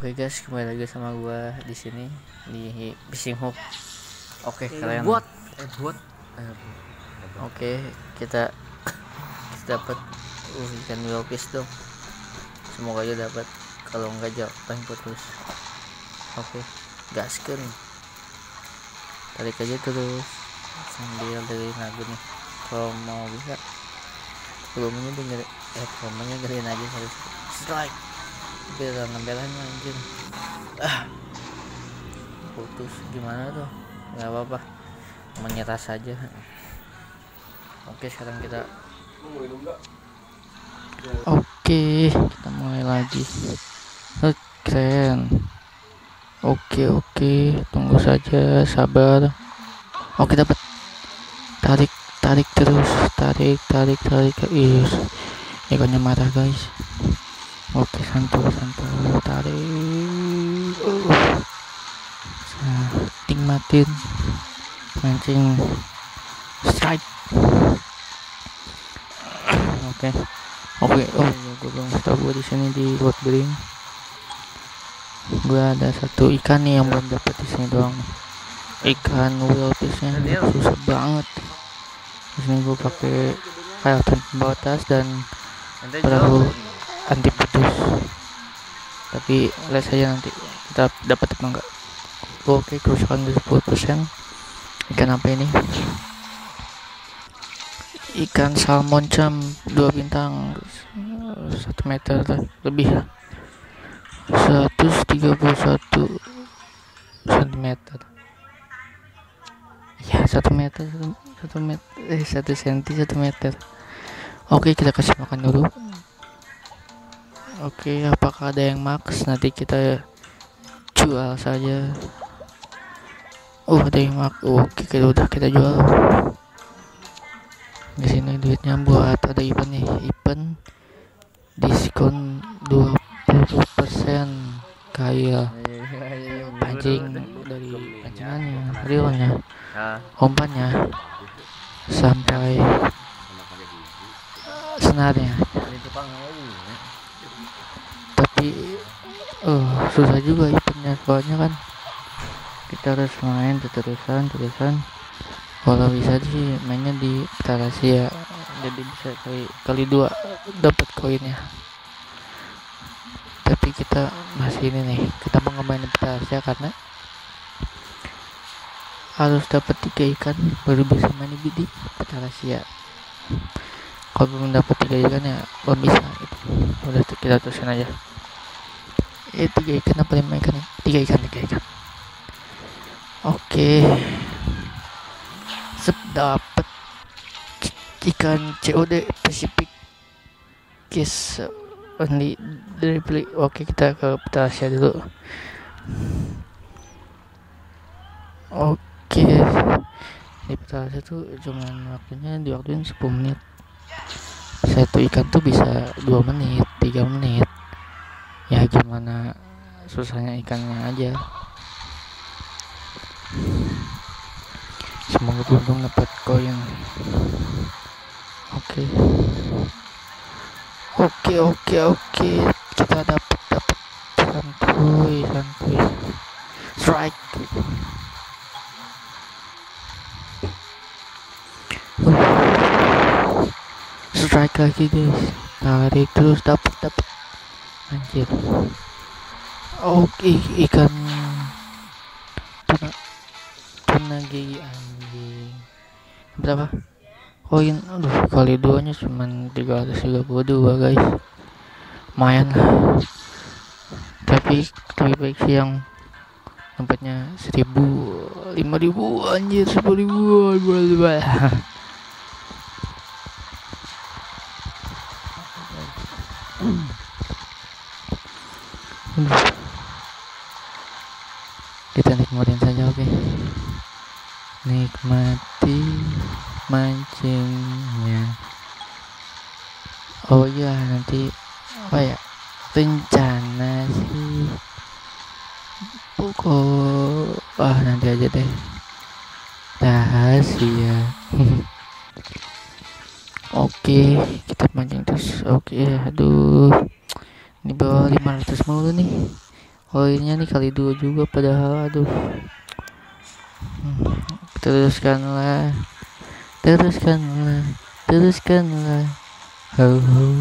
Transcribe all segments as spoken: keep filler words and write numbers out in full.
Oke guys, kembali lagi sama gua di sini di Fishing Hook. Oke, Eh, kalian buat eh buat eh, Oke, kita kita dapat uh, ikan wilfish dong. Semoga aja dapat. Kalau enggak jangan putus. Oke, gaskeun. Tarik aja terus sambil dari nagu nih. Kalau mau bisa volumenya denger eh volumenya gedein aja harus strike. Biar ngambelannya anjir. Ah, putus gimana tuh? Nggak apa-apa, menyerah saja. Oke, sekarang kita Oke, kita mulai lagi. Oh, keren. Oke, oke, tunggu saja, sabar. Oke, dapat. Tarik, tarik terus, tarik, tarik, tarik. Ih, ikannya marah, guys. Oke, santuy, santuy, tarik. Uh. Nikmatin mancing strike. Oke. Oke, oh iya, gue belum tahu gue di sini di Road Bring. Gue ada satu ikan nih yang belum dapat di sini doang. Ikan wilfishnya susah banget. Di sini gue pakai kayak pembatas dan perahu anti putus. Tapi lihat saja nanti kita dapat apa enggak. Oke, kerusakan di sepuluh persen. Ikan apa ini? Ikan salmon cam dua bintang satu meter lebih, seratus tiga puluh satu sentimeter. Ya, satu meter, satu meter, eh satu senti, satu meter. Oke, kita kasih makan dulu. Oke, apakah ada yang max? Nanti kita jual saja. Oh, ada yang max. Oke, kita udah kita jual. Di sini duitnya buat ada event nih, event diskon dua puluh persen kayak pancing dari pancingannya, reelnya, umpannya sampai senarnya. Tapi uh, susah juga eventnya, soalnya kan kita harus main terusan terusan. Kalau bisa sih mainnya di Tarasia, jadi bisa kali kali dua dapat koinnya. Tapi kita masih ini nih, kita mau ngemain di Tarasia karena harus dapat tiga ikan baru bisa main di Tarasia. Kalau belum dapat tiga ikan ya belum bisa gitu. Udah kita terusin aja. Eh tiga ikan apa lima ikan? Tiga ikan, tiga ikan. Oke. Dapat ikan C O D Pacific Kiss only dari beli. Oke, kita ke Petasia dulu. Oke, di Petasia tuh cuman waktunya di waktuin sepuluh menit. Satu ikan tuh bisa dua menit, tiga menit. Ya gimana susahnya ikannya aja. Semoga beruntung dapat koin. Oke, oke, oke, oke. Kita dapat dapat santuy, santuy. Strike. Uh. Strike lagi guys. Tarik terus, dapat dapat. Anjir. Oke, ikan tuna tuna gigi anjing. Berapa koin? Aduh, kali duanya cuman tiga ratus tiga puluh dua guys. Lumayan lah. Tapi lebih baik sih yang tempatnya seribu, lima ribu anjir, sepuluh ribu. Kita nikmatin saja, oke okay? Nikmati mancingnya. Oh iya, nanti apa ya rencana sih pokok ah nanti aja deh, rahasia. Oke, kita mancing terus. Oke, aduh, ini bawa lima ratus mulu nih. poinnya nih kali dua juga padahal. Aduh. Hmm, teruskanlah, teruskanlah, teruskanlah. Oh,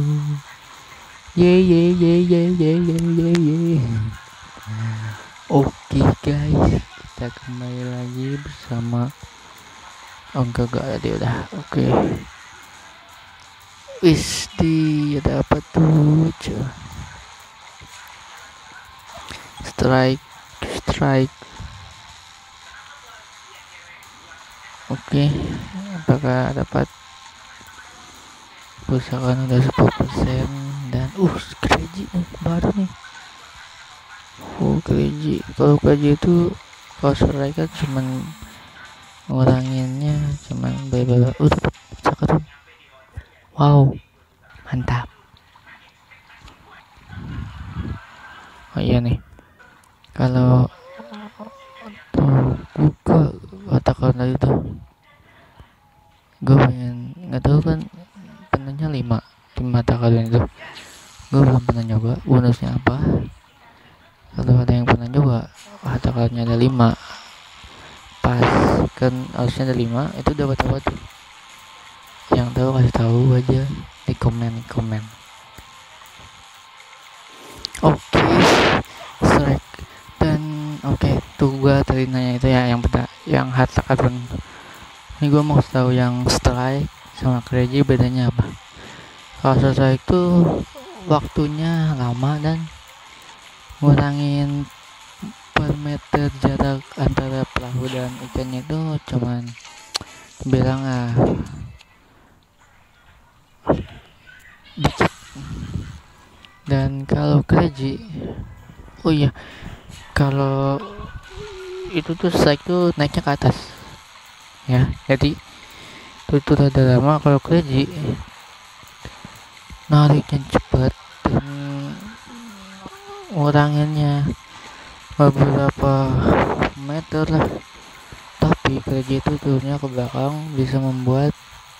ye ye ye ye ye ye ye ye. Oke guys, kita kembali lagi bersama. Oh enggak enggak tadi udah. Oke. Wis di ada apa tuh? Strike, strike. Oke, apakah dapat? Usahakan udah sepuluh persen dan uh kereji nih baru nih. Oh kereji, kalau kereji itu kalau strike kan cuman nguranginnya cuman beberapa. Uh dapat cakep. Wow, mantap. Oh iya nih, kalau tuh buka katakan tadi tuh gue pengen nggak tahu kan penanya lima lima takaran itu gue belum pernah nyoba bonusnya apa. Kalau ada yang pernah nyoba takarannya ada lima pas kan harusnya ada lima itu dapat apa tuh, yang tahu kasih tahu aja di komen di komen. Oke okay, strike dan oke okay, tuh gue tadi nanya itu ya yang pernah yang harta karun. Ini gue mau tahu yang strike sama crazy bedanya apa. Kalau strike itu waktunya lama dan ngurangin per meter jarak antara perahu dan ikannya itu cuman bilang ah dikit. Dan kalau crazy, oh iya, kalau itu tuh strike tuh naiknya ke atas ya, jadi itu rada lama. Kalau crazy nariknya cepat dan nguranginnya beberapa meter lah, tapi crazy itu turunnya ke belakang bisa membuat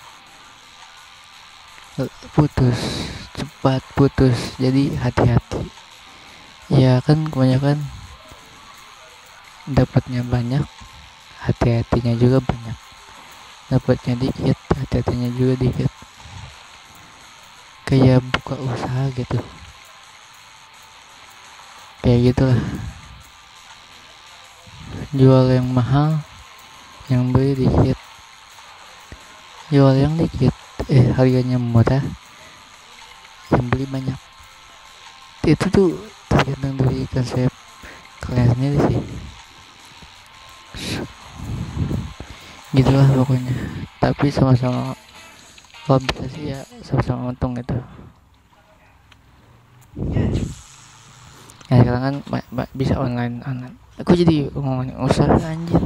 putus cepat putus, jadi hati-hati ya kan, kebanyakan dapatnya banyak hati-hatinya juga banyak, dapatnya dikit hati-hatinya juga dikit, kayak buka usaha gitu, kayak gitulah, jual yang mahal yang beli dikit, jual yang dikit eh harganya murah yang beli banyak. Itu tuh tergantung dari konsep kalian sendiri sih, gitulah pokoknya, tapi sama-sama kalau bisa sih ya sama-sama untung gitu ya. Sekarang kan ma- ma- bisa online online aku jadi ngomongin usaha anjir.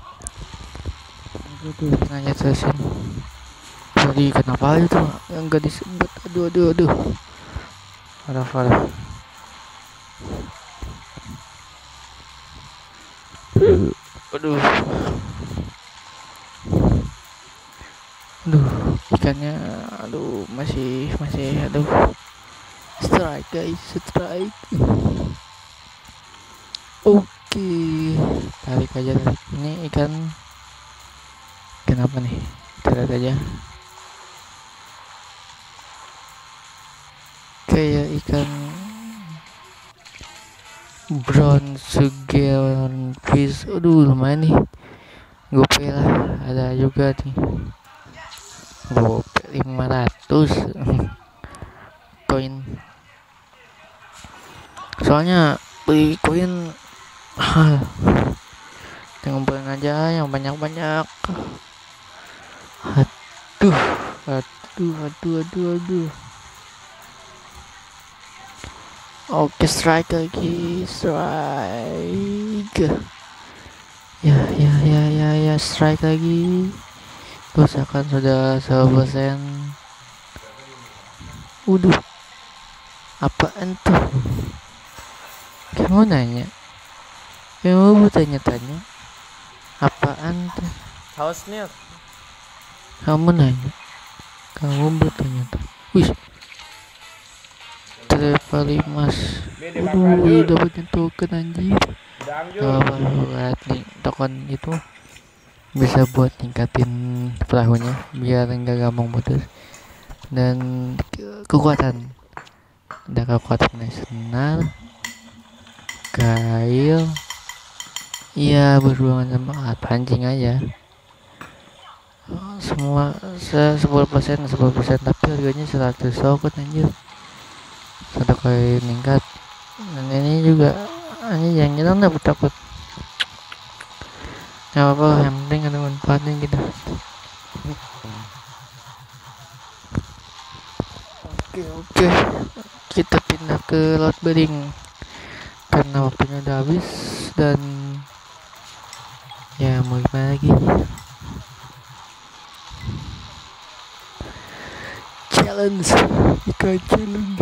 Aku tuh pernah lihat session tadi kenapa itu yang gak disebut, aduh aduh aduh parah parah. Aduh aduh ikannya aduh masih masih aduh strike guys, strike. Oke okay. Tarik aja tarik. Ini ikan kenapa nih, tarik aja kayak ikan brown sugar fish. Aduh lumayan nih, gope lah ada juga nih, gope lima ratus koin, soalnya beli koin mahal. Ngumpulin aja yang banyak-banyak. Aduh aduh aduh aduh aduh oke strike lagi, strike ya ya ya ya ya strike lagi. Usahakan sudah seratus persen. Udah apaan tuh, kamu nanya, kamu tanya-tanya apaan tuh, Haus milk. kamu nanya, kamu bertanya-tanya. Wih Trevali Mas. Waduh, dapatnya token anjir. Kalau lihat nih token itu bisa buat ningkatin perahunya biar enggak gampang putus. Dan ke- kekuatan ada kekuatan nasional, kail, iya berhubungan sama alat pancing aja. Oh, semua se sepuluh persen sepuluh persen tapi harganya seratus token anjir, satu kali meningkat. Dan ini juga ini yang kita nggak takut, nggak apa-apa, yang penting ada manfaatnya gitu. Oke oke, kita pindah ke laut bering karena waktunya udah habis dan ya mau gimana lagi. Challenge, ikan challenge.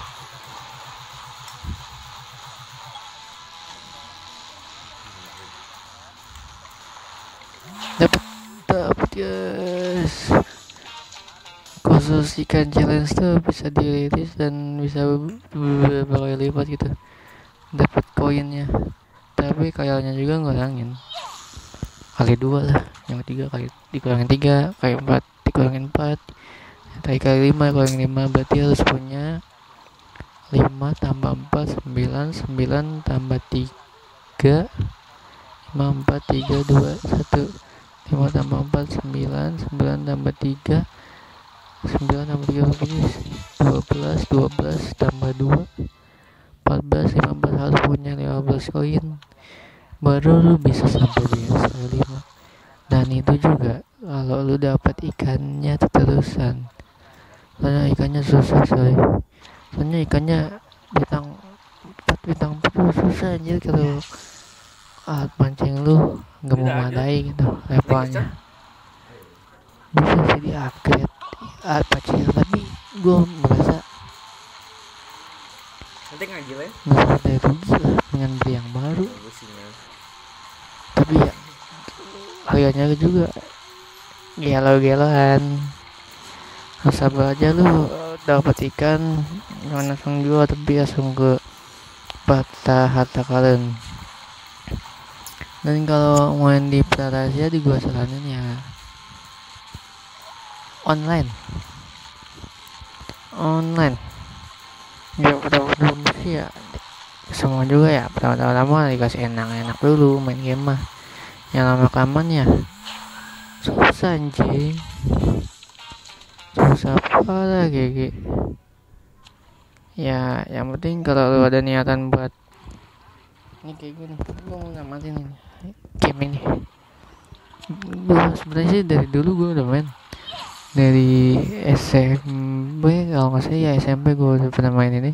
Dapat dapat yes. Khusus ikan challenge tuh bisa dirilis dan bisa beberapa kali lipat gitu dapat koinnya, tapi kayaknya juga ngurangin kali dua lah, yang ketiga kali dikurangin tiga, kali empat dikurangin empat, kali kali lima kurangin lima, berarti harus punya lima tambah empat sembilan, sembilan tambah tiga lima, empat tiga dua satu, lima tambah empat sembilan, sembilan tambah tiga sembilan tambah tiga dua belas, dua belas tambah dua empat belas, lima belas, harus punya lima belas koin baru lu bisa sampai biasa kali lima. Dan itu juga kalau lu dapat ikannya terusan, soalnya ikannya susah coy, soalnya ikannya bintang empat bintang empat tuh susah anjir kalau alat pancing lu nggak memadai gitu levelnya. Bisa sih di upgrade alat pancing, tapi gue merasa nanti ngaji lah nggak ada rugi lah dengan beli yang baru, tapi ya harganya juga gelo-geloan. Harus sabar aja lu dapat ikan, jangan langsung jual tapi langsung ke patah harta karun. Dan kalau main di Prarasia di gua saranin ya online online ya, pertama-tama sih ya semua juga ya, pertama-tama dikasih enak-enak dulu main game mah, yang lama-kelamaan ya susah anjing, susah parah gege. Ya yang penting kalau lu ada niatan buat ini kayak gue nih, gue mau namatin ini game ini. Gue sebenarnya sih dari dulu gue udah main, dari S M P kalau nggak salah ya, S M P gue udah pernah main ini.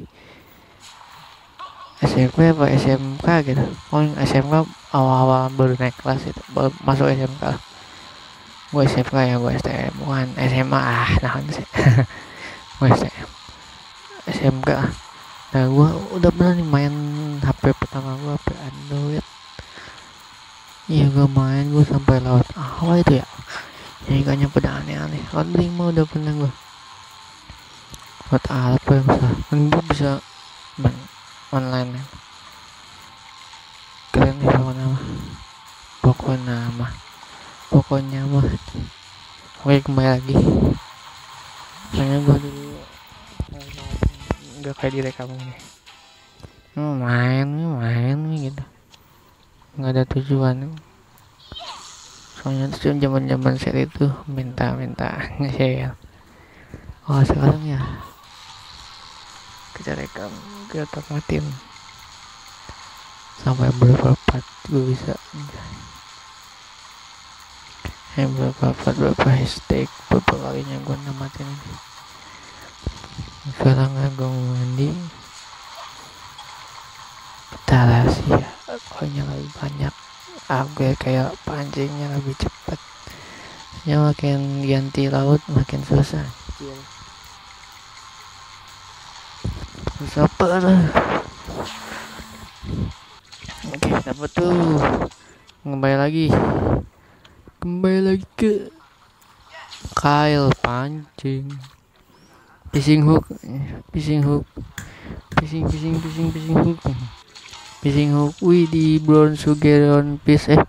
S M P apa S M K gitu, oh S M K awal-awal baru naik kelas itu, baru masuk S M K. Gue S M K ya, gue S T M bukan S M A, ah nah sih gue S T M S M K. Nah gue udah pernah nih main H P pertama gue, H P Android. Iya gue main, gue sampai laut awal itu ya, yang ikannya pada aneh-aneh. Laut lima udah pernah gue, laut apa yang bisa, dan gue bisa main online ya. Keren nih pokoknya mah, pokoknya mah pokoknya mah oke kembali lagi, soalnya gue dulu nggak kayak direkam ini, main main gitu, nggak ada tujuan. Soalnya tuh zaman zaman seri itu minta minta nge-share. Oh sekarang ya kita rekam, kita tamatin sampai berapa part gue bisa, yang berapa part berapa hashtag berapa kalinya gue namatin ini. Sekarang gue mau mandi, kita rahasia koinnya lebih banyak, upgrade kayak pancingnya lebih cepat, ya makin ganti laut makin susah, susah parah. Oke dapat tuh, kembali lagi kembali lagi ke kail pancing, fishing hook fishing hook Fishing fishing fishing fishing hook. Fishing hook. Wih, di brown sugar on fish. Eh,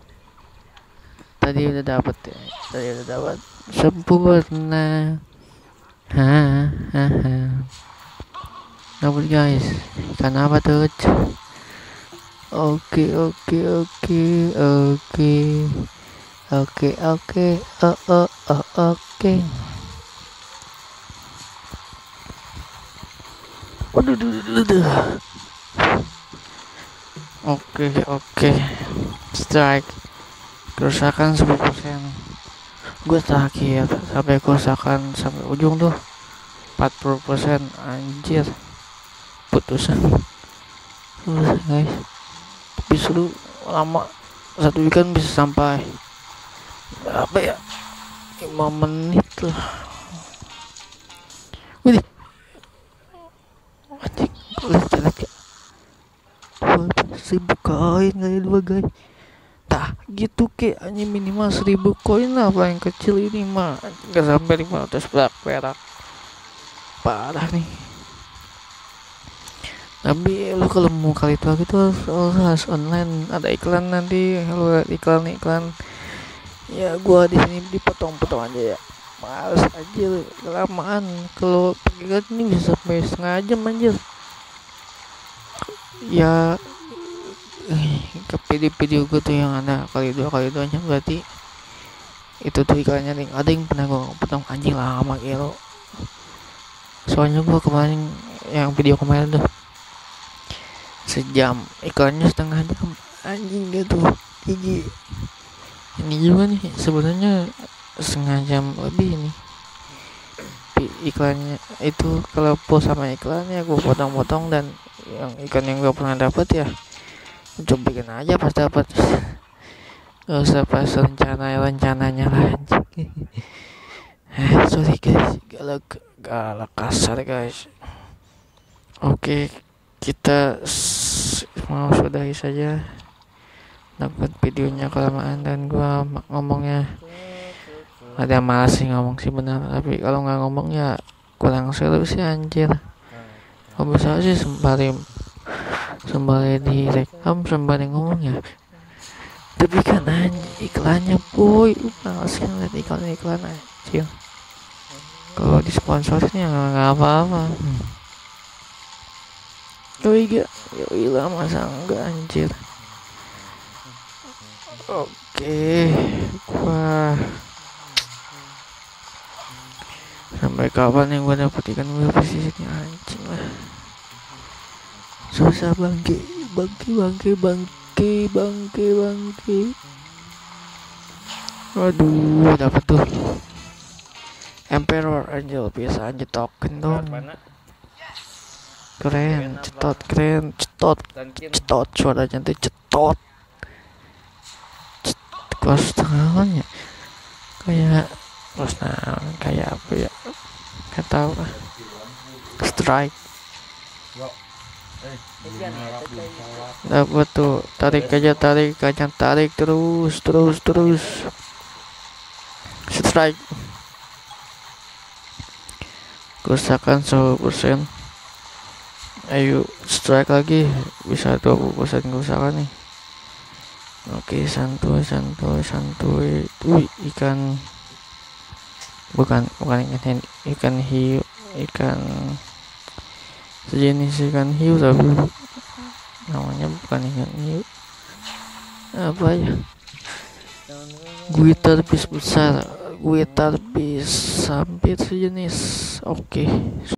tadi udah dapat ya. Tadi udah dapat sempurna. Ha ha ha. Dapat guys. Ikan apa tuh? Oke oke oke oke oke oke oh oh oh oke. Waduh, duh, duh, duh. Oke oke. Strike. Kerusakan sepuluh persen. Gue terakhir sampai kerusakan sampai ujung tuh empat puluh persen. Anjir, putusan. Terus guys, tapi seru, lama. Satu ikan bisa sampai apa ya, lima menit lah. Wih, anjing, lihat lihat ya, seribu koin kali dua guys. Tah gitu ke, anjing minimal seribu koin lah, paling kecil ini mah nggak sampai lima ratus perak. Parah nih. Tapi lu kalau mau kali tua gitu harus, harus online, ada iklan nanti. Lu lihat iklan iklan ya, gua di sini dipotong-potong aja ya, males aja kelamaan. Kalau pakai kan ini bisa sampai setengah jam anjir ya. Ke video-video gue tuh yang ada kali dua kali dua nya, berarti itu tuh iklannya nih. Ada yang pernah gue potong, anjing lama kilo. Soalnya gue kemarin yang video kemarin tuh sejam, iklannya setengah jam, anjing dia tuh gigi. Ini juga nih sebenarnya setengah jam lebih ini iklannya. Itu kalau post sama iklannya gue potong-potong, dan yang ikan yang gue pernah dapat ya coba bikin aja pas dapat. Gak usah pas rencana rencananya lah anjing. Eh sorry guys, galak galak kasar guys. Oke, kita s- mau sudahi saja. Dapat videonya kelamaan dan gua ngomongnya ada malas sih ngomong sih benar, tapi kalau nggak ngomong ya kurang seru sih anjir. Kalau bisa sih sembari sembari direkam sembari ngomong ya, tapi kan anjir iklannya boy, lu malas kan liat iklan iklan anjir. Kalau disponsornya nggak apa-apa. hmm. Yoi gak, yoi lah, masa enggak anjir. Oke, gua sampai kapan yang gua dapet ikan wipis di sini anjing lah. Susah bangke, bangke, bangke, bangke, bangke, bangke. Waduh, dapet tuh Emperor Angel, biasa aja token dong. Keren, cetot, keren, cetot, cetot, suaranya tuh cetot. Kelas setengah ya, kayak kelas nah, kayak apa ya, nggak tahu lah. Strike dapat tuh, tarik aja, tarik aja, tarik terus, terus, terus. Strike, kerusakan sepuluh persen. Ayo strike lagi, bisa dua puluh persen kerusakan nih. Oke, santuy, santuy, santuy. Wih, ikan bukan bukan ikan ikan hiu, ikan sejenis ikan hiu tapi namanya bukan ikan hiu. Apa ya? Guitar fish besar, guitar fish hampir sejenis. Oke.